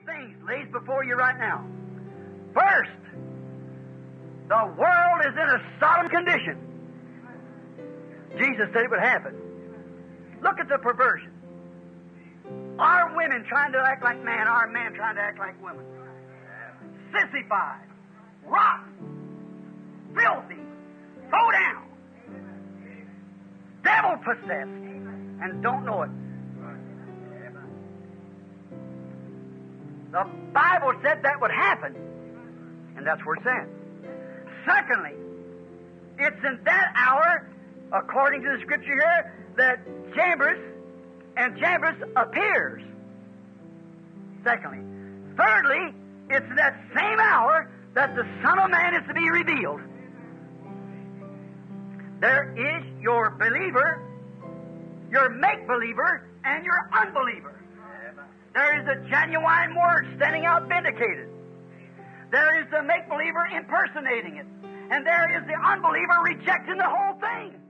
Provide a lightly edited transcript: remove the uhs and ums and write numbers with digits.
things lays before you right now. First, the world is in a Sodom condition. Jesus said it would happen. Look at the perversion. Our women trying to act like man, our men trying to act like women. Sissified, rotten, filthy, throw down, devil possessed, and don't know it. The Bible said that would happen, and that's where it's at. Secondly, it's in that hour, according to the Scripture here, that Jambres appears. Secondly. Thirdly, it's in that same hour that the Son of Man is to be revealed. There is your believer, your make-believer, and your unbeliever. There is a genuine word standing out vindicated. There is the make-believer impersonating it. And there is the unbeliever rejecting the whole thing.